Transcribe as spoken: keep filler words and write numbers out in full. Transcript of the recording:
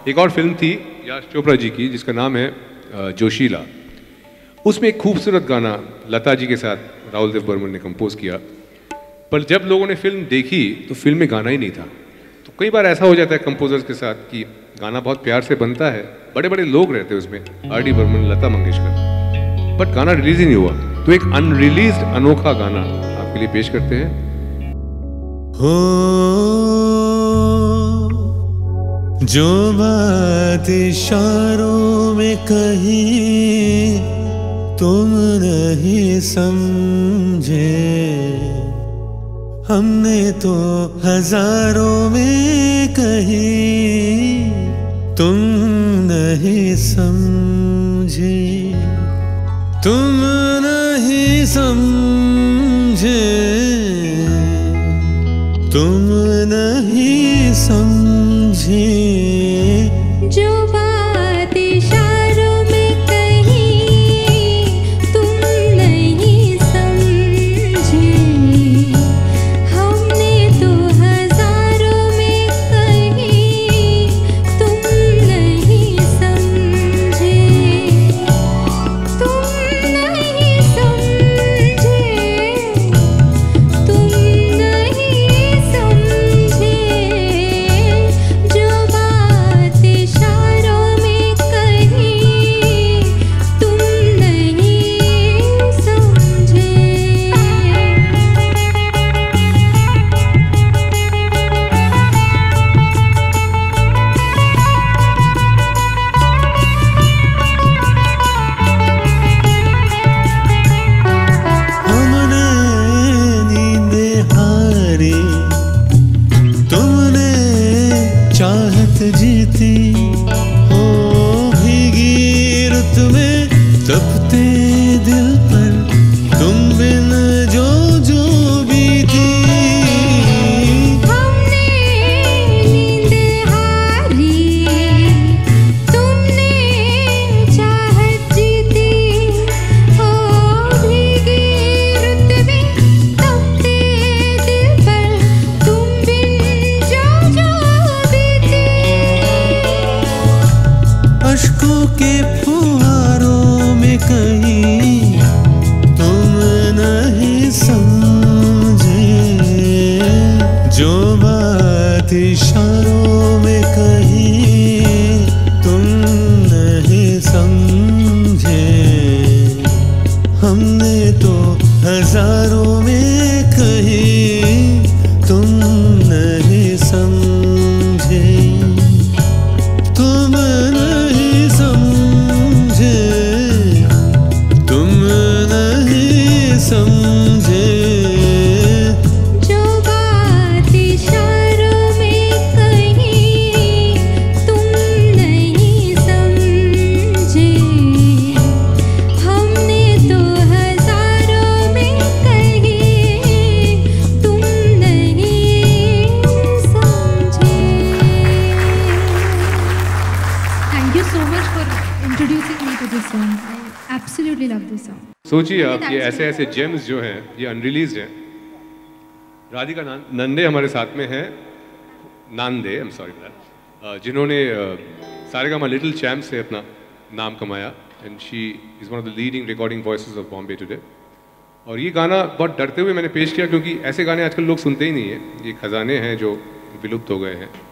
एक और फिल्म थी यश चोपड़ा जी की जिसका नाम है जोशीला। उसमें एक खूबसूरत गाना लता जी के साथ राहुल देव बर्मन ने कंपोज किया, पर जब लोगों ने फिल्म देखी तो फिल्म में गाना ही नहीं था। तो कई बार ऐसा हो जाता है कंपोजर्स के साथ कि गाना बहुत प्यार से बनता है, बड़े बड़े लोग रहते हैं उसमें, R D Burman, Lata Mangeshkar, but गाना रिलीज ही नहीं हुआ। तो एक अनरिलीज्ड अनोखा गाना आपके लिए पेश करते हैं। हो जो बात इशारों में कही तुम नहीं समझे, हमने तो हजारों में कही तुम नहीं समझे, तुम नहीं समझे, तुम नहीं समझे। जो बात इशारों में कही तुम नहीं समझे, हमने तो हजारों में कही तुम नहीं समझे, तुम नहीं समझे, तुम नहीं समझे। जो बात इशारों में कही तुम नहीं समझे। हमने नींदे हारी, तुमने चाहत जीती, हो भीगी रुत में तपते दिल पर तुम बिन जो जो बीती। हमने नींद हारी, तुमने चाहत जीती, हो भीगी रुत में तपते दिल पर तुम बिन जो जो बीती। अश्कों के फुहारों में कहीं तुम नहीं समझे, जो बात इशारों में कहीं तुम नहीं समझे, हमने तो हजारों में कही तुम नहीं समझे, तुम नहीं समझे, तुम नहीं समझे। जो बात इशारों में कही तुम नहीं समझे, हमने तो हजारों में कही तुम नहीं समझे। Thank you so much for introducing me to this song. I absolutely love this song. सोचिए आप, ये ऐसे ऐसे जेम्स जो हैं ये अनरिलीज्ड हैं। राधिका नान- नंदे हमारे साथ में हैं, नांदे, आई एम सॉरी, जिन्होंने सारेगामा लिटिल चैम्प से अपना नाम कमाया, and she is one of the leading recording voices of Bombay today. और ये गाना बहुत डरते हुए मैंने पेश किया क्योंकि ऐसे गाने आजकल लोग सुनते ही नहीं हैं, ये खजाने हैं जो विलुप्त हो गए हैं।